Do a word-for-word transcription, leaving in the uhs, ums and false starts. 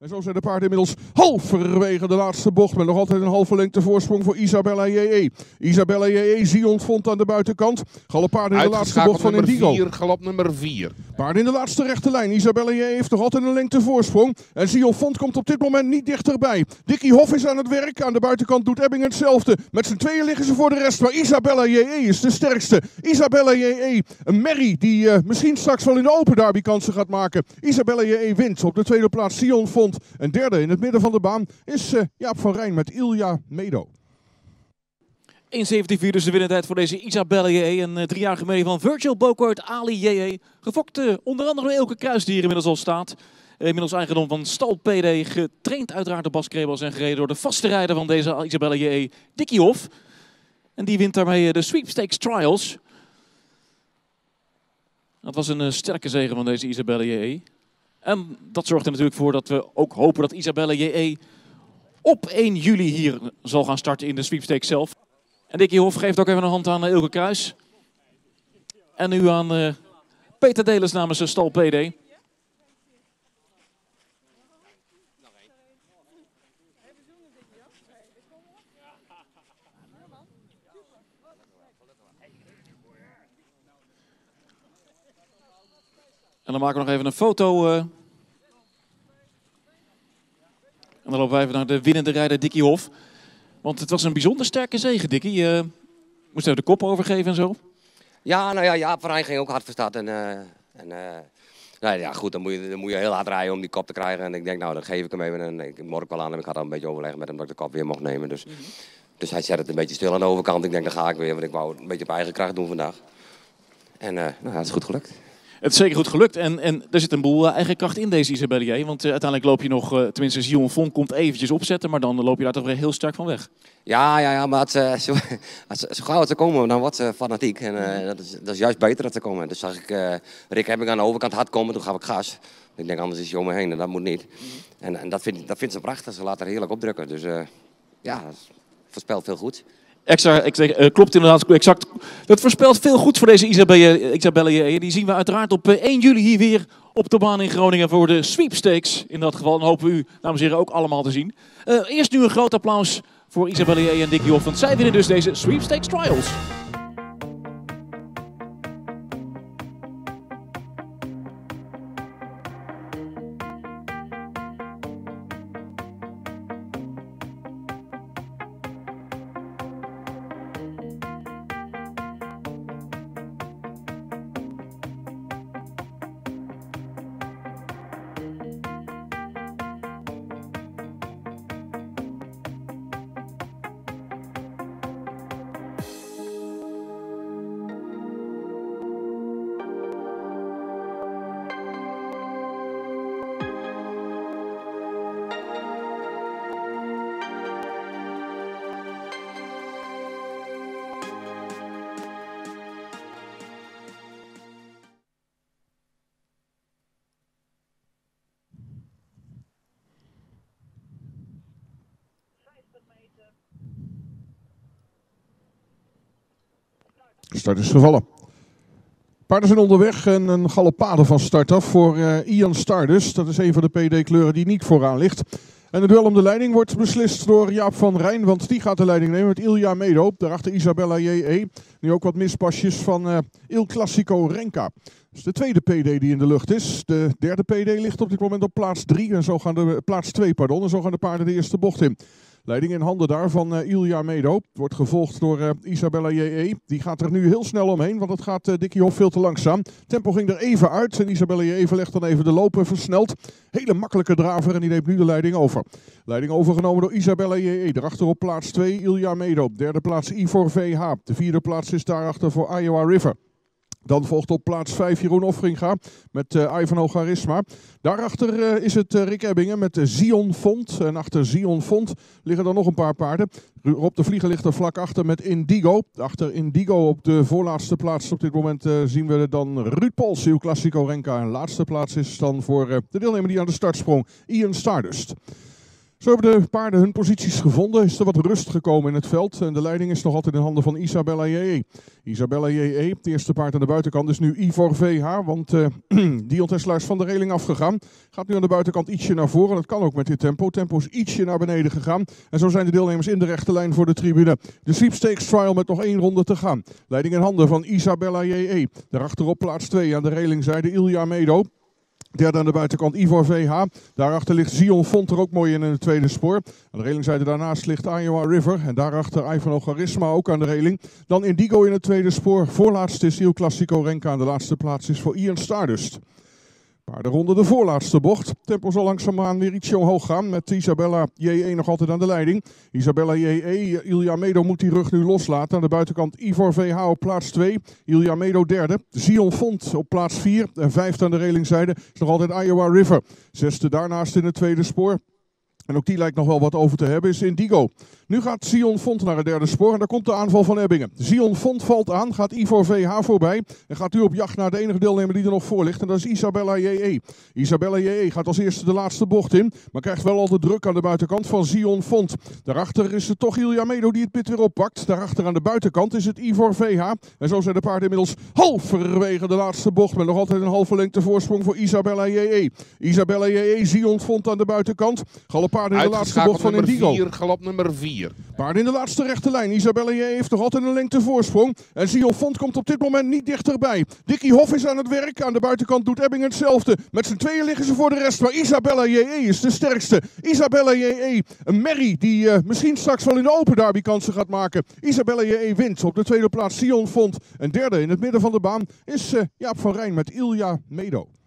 En zo zijn de paarden inmiddels halverwege de laatste bocht. Met nog altijd een halve lengte voorsprong voor Isabella J E. Isabella J E, Zion vond aan de buitenkant. Galoppaarden in de laatste bocht van Indigo. vier, galop nummer vier. Paarden in de laatste rechte lijn. Isabella J E heeft nog altijd een lengte voorsprong. En Zion Font komt op dit moment niet dichterbij. Dickie Hof is aan het werk. Aan de buitenkant doet Ebbing hetzelfde. Met z'n tweeën liggen ze voor de rest. Maar Isabella J E is de sterkste. Isabella J E, een merrie die uh, misschien straks wel in de Open Derby kansen gaat maken. Isabella J E wint. Op de tweede plaats Zion Font. En derde in het midden van de baan is uh, Jaap van Rijn met Ilja Medo. één zeventig dus de winnentijd voor deze Isabella J E. Een uh, driejarige merrie van Virgil Bokort Ali J E. Gefokt uh, onder andere door Elke Kruis die hier inmiddels al staat. Uh, inmiddels eigendom van Stal P D. Getraind uiteraard door Bas Krebels en gereden door de vaste rijder van deze Isabella J E, Dickie Hof. En die wint daarmee uh, de Sweepstakes Trials. Dat was een uh, sterke zege van deze Isabella J E. En dat zorgt er natuurlijk voor dat we ook hopen dat Isabella J E op één juli hier zal gaan starten in de sweepstakes zelf. En Dickie Hof geeft ook even een hand aan Elke Kruis. En nu aan uh, Peter Delis namens uh, Stal P D. En dan maken we nog even een foto. Uh. En dan lopen we even naar de winnende rijder Dickie Hof. Want het was een bijzonder sterke zege, Dickie. Je uh, moest even de kop overgeven en zo. Ja, nou ja, Jaap van Rijn ging ook hard voor start. En, uh, en uh, nou ja, goed, dan moet, je, dan moet je heel hard rijden om die kop te krijgen. En ik denk, nou, dan geef ik hem even. En ik mork wel aan en ik had al een beetje overlegd met hem dat ik de kop weer mocht nemen. Dus, mm-hmm. dus hij zet het een beetje stil aan de overkant. Ik denk, dan ga ik weer, want ik wou het een beetje op eigen kracht doen vandaag. En uh, nou, dat is goed gelukt. Het is zeker goed gelukt en, en er zit een boel uh, eigen kracht in deze Isabella J E. Want uh, uiteindelijk loop je nog, uh, tenminste Zion Font komt eventjes opzetten, maar dan loop je daar toch weer heel sterk van weg. Ja, ja, ja, maar het, uh, zo, als, zo gauw het te komen, dan wordt ze fanatiek. En uh, dat, is, dat is juist beter dat te komen. Dus zag ik uh, Rick Ebbing aan de overkant hard komen, toen gaf ik gas. Ik denk, anders is hij om me heen en dat moet niet. En, en dat vindt dat vindt ze prachtig, ze laat er heerlijk opdrukken. Dus uh, ja, dat voorspelt veel goed. Extra, ik zeg, uh, klopt inderdaad exact. Dat voorspelt veel goed voor deze Isabella, Isabella J E. Die zien we uiteraard op uh, één juli hier weer op de baan in Groningen voor de sweepstakes. In dat geval en hopen we u, dames en heren, ook allemaal te zien. Uh, eerst nu een groot applaus voor Isabella J E en Dickie Hof. Want zij winnen dus deze sweepstakes trials. Start is gevallen. Paarden zijn onderweg en een galoppade van start af voor uh, Ian Stardust. Dat is een van de P D-kleuren die niet vooraan ligt. En het duel om de leiding wordt beslist door Jaap van Rijn, want die gaat de leiding nemen met Ilja Medo. Daarachter Isabella J E. Nu ook wat mispasjes van uh, Il Classico Renka. Dat is de tweede P D die in de lucht is. De derde P D ligt op dit moment op plaats drie en zo gaan de plaats twee, pardon. En zo gaan de paarden de eerste bocht in. Leiding in handen daar van uh, Ilja Medo. Wordt gevolgd door uh, Isabella J E. Die gaat er nu heel snel omheen, want het gaat uh, Dickie Hof veel te langzaam. Tempo ging er even uit en Isabella J E verlegt dan even de lopen versneld. Hele makkelijke draver en die neemt nu de leiding over. Leiding overgenomen door Isabella J E. Daarachter op plaats twee Ilja Medo. Derde plaats Ivor V H. De vierde plaats is daarachter voor Iowa River. Dan volgt op plaats vijf Jeroen Offringa met uh, Ivanhoe Charisma. Daarachter uh, is het uh, Rick Ebbingen met uh, Zion Font. En achter Zion Font liggen er nog een paar paarden. Rob de Vlieger ligt er vlak achter met Indigo. Achter Indigo op de voorlaatste plaats op dit moment uh, zien we dan Ruud Pols, Il Classico Renka. En laatste plaats is dan voor uh, de deelnemer die aan de start sprong, Ian Stardust. Zo hebben de paarden hun posities gevonden. Is er wat rust gekomen in het veld. En de leiding is nog altijd in handen van Isabella J E. Isabella J E, het eerste paard aan de buitenkant, is nu Ivor V H. Want uh, Dion Tesla is van de reling afgegaan. Gaat nu aan de buitenkant ietsje naar voren. Dat kan ook met dit tempo. Tempo is ietsje naar beneden gegaan. En zo zijn de deelnemers in de rechte lijn voor de tribune. De sweepstakes trial met nog één ronde te gaan. Leiding in handen van Isabella J E. Daarachter op plaats twee aan de relingzijde Ilja Medo. Derde aan de buitenkant Ivor V H. Daarachter ligt Zion Font er ook mooi in in het tweede spoor. Aan de relingzijde daarnaast ligt Iowa River. En daarachter Ivano Charisma ook aan de reling. Dan Indigo in het tweede spoor. Voorlaatst is Il Classico Renka. En de laatste plaats is voor Ian Stardust. Paardenronde de voorlaatste bocht. Tempo zal langzaamaan weer ietsje omhoog gaan. Met Isabella J E nog altijd aan de leiding. Isabella J E, Ilja Medo moet die rug nu loslaten. Aan de buitenkant Ivor V H op plaats twee. Ilja Medo derde. Zion Font op plaats vier. En vijfde aan de relingzijde is nog altijd Iowa River. Zesde daarnaast in het tweede spoor. En ook die lijkt nog wel wat over te hebben, is Indigo. Nu gaat Zion Font naar het derde spoor en daar komt de aanval van Ebbingen. Zion Font valt aan, gaat Ivor V H voorbij. En gaat u op jacht naar de enige deelnemer die er nog voor ligt. En dat is Isabella J E. Isabella J E gaat als eerste de laatste bocht in. Maar krijgt wel al de druk aan de buitenkant van Zion Font. Daarachter is het toch Ilja Medo die het pit weer oppakt. Daarachter aan de buitenkant is het Ivor V H. En zo zijn de paarden inmiddels halverwege de laatste bocht. Met nog altijd een halve lengte voorsprong voor Isabella J E. Isabella J E, Zion Font aan de buitenkant. Galop paarden in de laatste bocht van Indigo. vier, galop nummer vier. Paarden in de laatste rechte lijn. Isabella J E heeft nog altijd een lengte voorsprong. En Zion Font komt op dit moment niet dichterbij. Dickie Hof is aan het werk. Aan de buitenkant doet Ebbingen hetzelfde. Met z'n tweeën liggen ze voor de rest. Maar Isabella J E is de sterkste. Isabella J E, een merrie die uh, misschien straks wel in de Open Derby kansen gaat maken. Isabella J E wint. Op de tweede plaats Zion Font. En derde in het midden van de baan is uh, Jaap van Rijn met Ilja Medo.